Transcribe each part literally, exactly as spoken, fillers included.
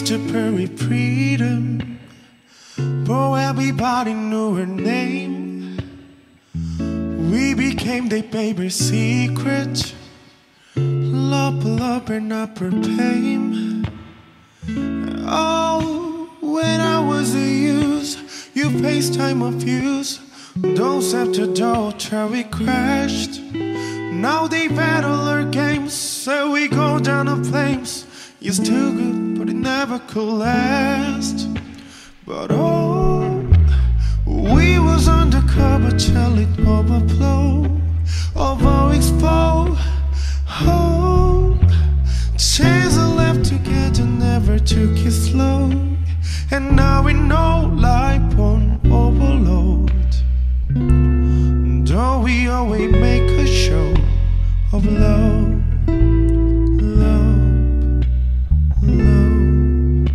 to Prairie Freedom, bro, everybody knew her name. We became their baby secret. Love, love, and upper pain. Oh, when I was a youth, you FaceTime a fuse. Don't step the door till we crashed. Now they've had all our games, so we go down the flames. You're still good, but it never could last. But oh, we was undercover till it overflow, overexposed. Oh, chance I left together, never took it slow. And now we know life on overload. Though we always make a show of love, love, love.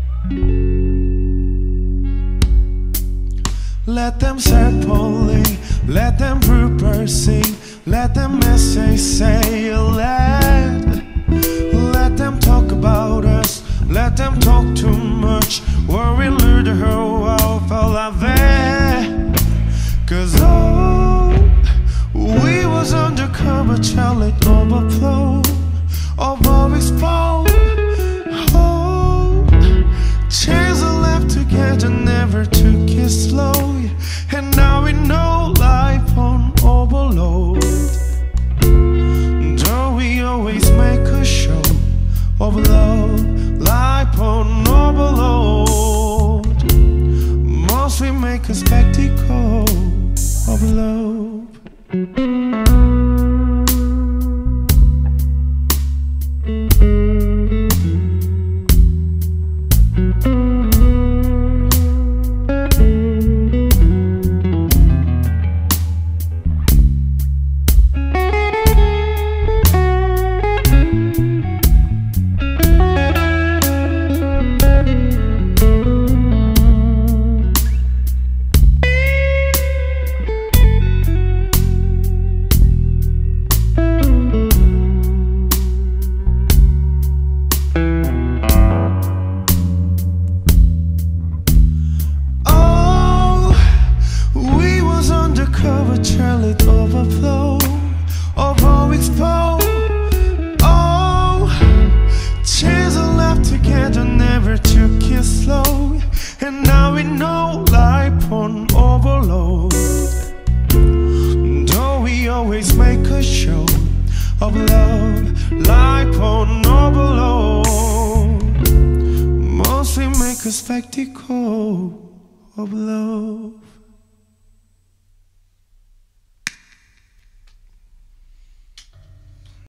Let them separate, let them Rupert sing, let them essay say let, let them talk about us, let them talk too much, worry lure the whole world for love. Cause oh, we was undercover till it overflowed, overexposed. Oh, chance I left together, never took it slow. And now we know life on overload. Though we always make a show of love, life on overload. Most we make a spectacle of love. Till it overflow, overexposed. Oh, chance I left together, never took it slow. And now we know life on overload. Though we always make a show of love, life on overload. Mostly make a spectacle of love.